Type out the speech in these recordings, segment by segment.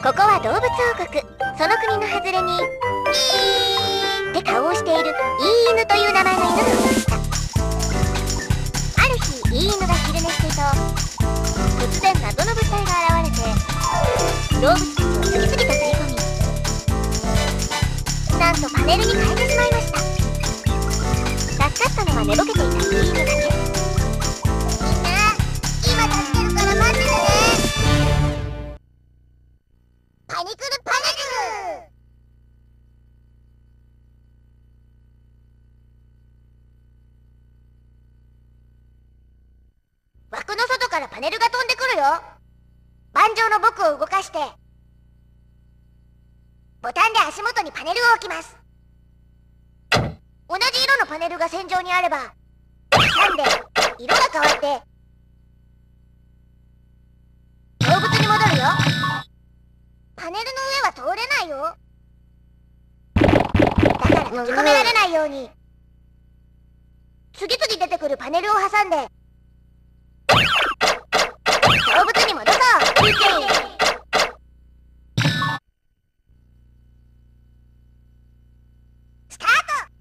ここは動物王国。その国の外れにって顔をしているいい犬という名前の犬がいました。ある日いい犬が昼寝していると、突然謎の物体が現れて動物たちを次々と取り込み、なんとパネルに変えてしまいました。助かったのは寝ぼけていたいい犬だけ。みんな今助けるから待っててね。パニクルパニクル。枠の外からパネルが飛んでくるよ。盤上の僕を動かしてボタンで足元にパネルを置きます。同じ色のパネルが線上にあれば挟んで色が変わって動物に戻るよ。パネルの上は通れないよ。だから閉じ込められないように次々出てくるパネルを挟んで動物に戻そう。スタート。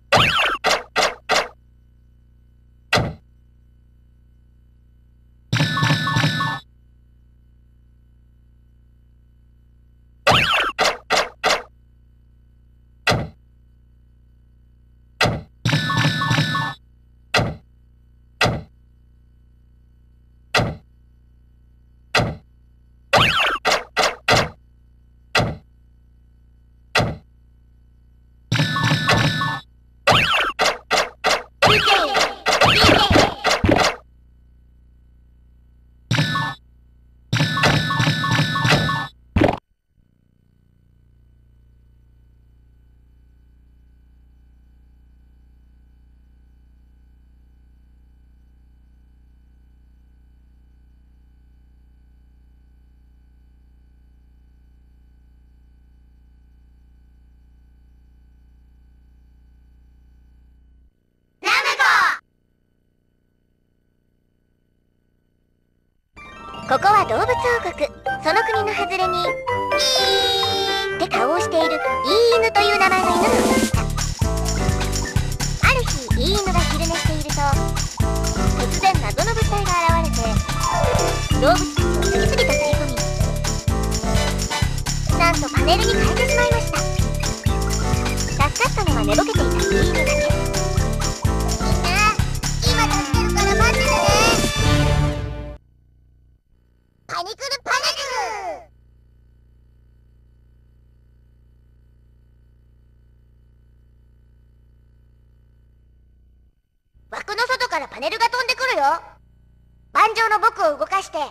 ここは動物王国。その国の外れにって顔をしているいい犬という名前の犬がいました。ある日いい犬が昼寝していると、突然謎の物体が現れて動物たちを次々と取り込み、なんとパネルに変えてしまいました。助かったのは寝ぼけていたいい犬だけ。みんな今助けるから待っててね。パニクルパニクル。枠の外からパネルが飛んでくるよ。盤上の僕を動かして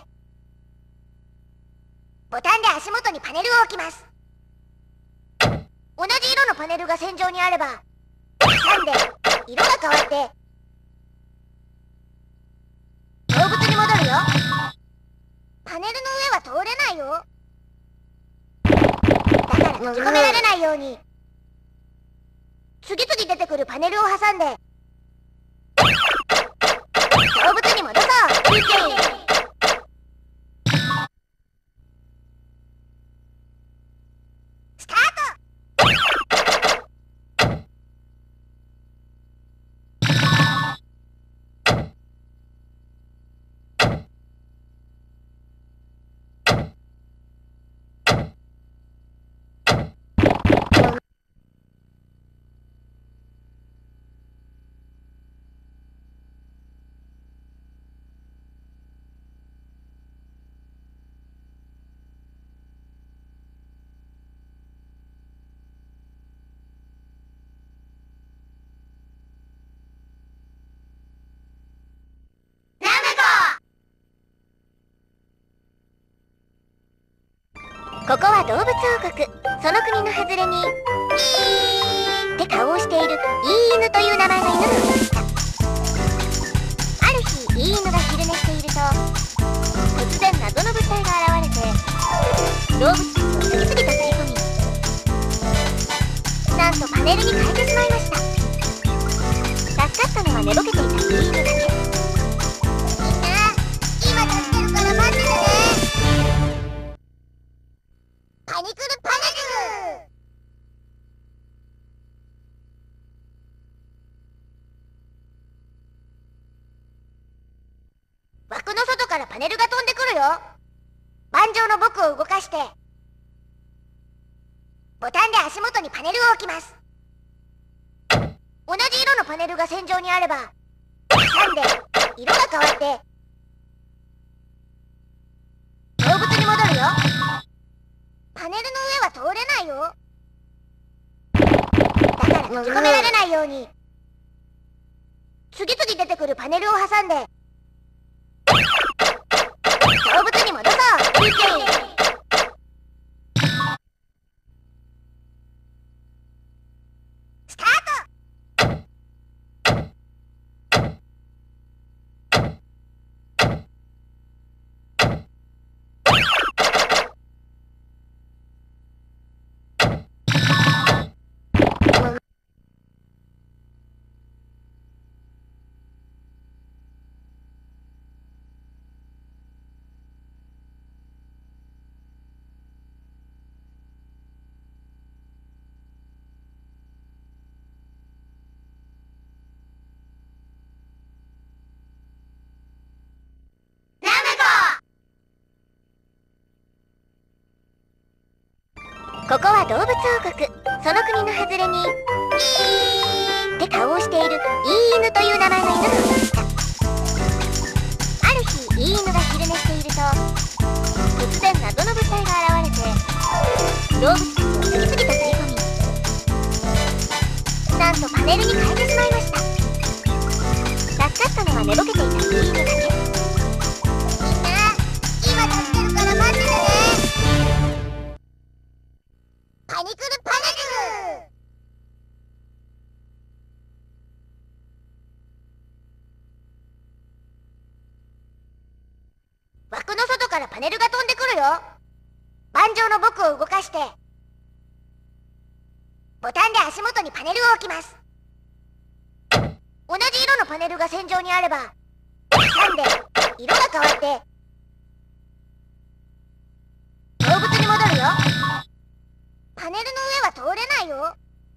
ボタンで足元にパネルを置きます。同じ色のパネルが線上にあれば挟んで色が変わって動物に戻るよ。パネルの上は通れないよ。だから閉じ込められないように次々出てくるパネルを挟んで動物に戻そう。スタート。ここは動物王国。その国の外れにって顔をしているいい犬という名前の犬がいました。ある日いい犬が昼寝していると、突然謎の物体が現れて動物たちを次々と取り込み、なんとパネルに変えてしまいました。助かったのは寝ぼけていたいい犬だけ。みんな今助けるから待っててね。パニニクルパネル。枠の外からパネルが飛んでくるよ。盤上の僕を動かしてボタンで足元にパネルを置きます。同じ色のパネルが線上にあれば挟んで色が変わって動物に戻るよ。パネルの上は通れないよ。だから閉じ込められないように次々出てくるパネルを挟んで動物に戻そう。スタート。ここは動物王国。その国の外れにって顔をしているいい犬という名前の犬がいました。ある日いい犬が昼寝していると突然謎の物体が現れて動物たちを次々と吸い込みなんとパネルに変えてしまいました。助かったのは寝ぼけていたいい犬だけ。みんな今助けるから待っててね。パニクルパネル。枠の外からパネルが飛んでくるよ。盤上の僕を動かしてボタンで足元にパネルを置きます。同じ色のパネルが線上にあれば挟んで色が変わって動物に戻るよ。パネルの上は通れないよ。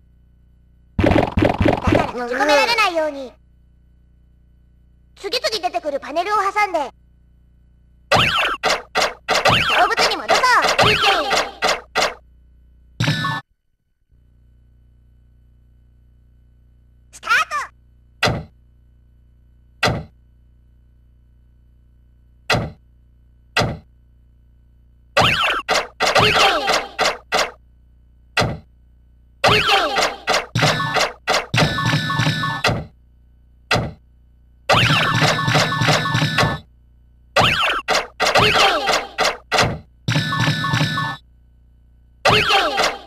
だから閉じ込められないように次々出てくるパネルを挟んで動物に戻そう。スタート。PK